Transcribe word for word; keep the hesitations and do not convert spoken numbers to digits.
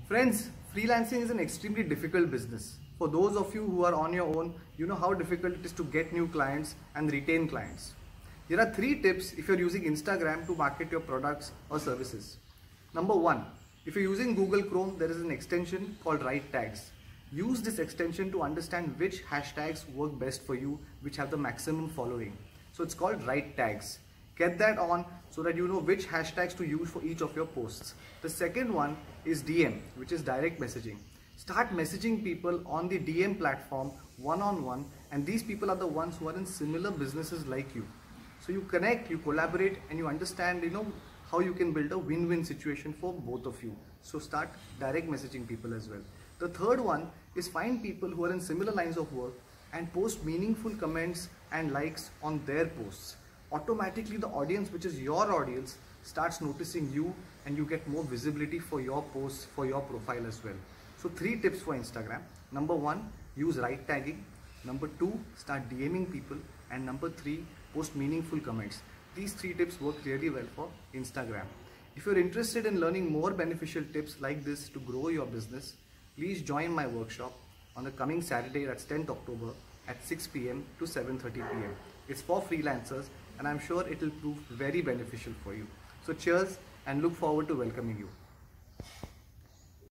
Friends, freelancing is an extremely difficult business. For those of you who are on your own, you know how difficult it is to get new clients and retain clients. Here are three tips if you're using Instagram to market your products or services. Number one, if you're using Google Chrome, there is an extension called Right Tags. Use this extension to understand which hashtags work best for you, which have the maximum following. So it's called Right Tags. Get that on so that you know which hashtags to use for each of your posts. The second one is D M, which is direct messaging. Start messaging people on the D M platform one-on-one, and these people are the ones who are in similar businesses like you. So you connect, you collaborate, and you understand, you know, how you can build a win-win situation for both of you. So start direct messaging people as well. The third one is find people who are in similar lines of work and post meaningful comments and likes on their posts. Automatically the audience, which is your audience, starts noticing you, and you get more visibility for your posts, for your profile as well. So three tips for Instagram. Number one, use right tagging. Number two, start DMing people. And number three, post meaningful comments. These three tips work really well for Instagram. If you're interested in learning more beneficial tips like this to grow your business, please join my workshop on the coming Saturday, that's tenth October at six p m to seven thirty p m It's for freelancers, and I'm sure it will prove very beneficial for you. So cheers, and look forward to welcoming you.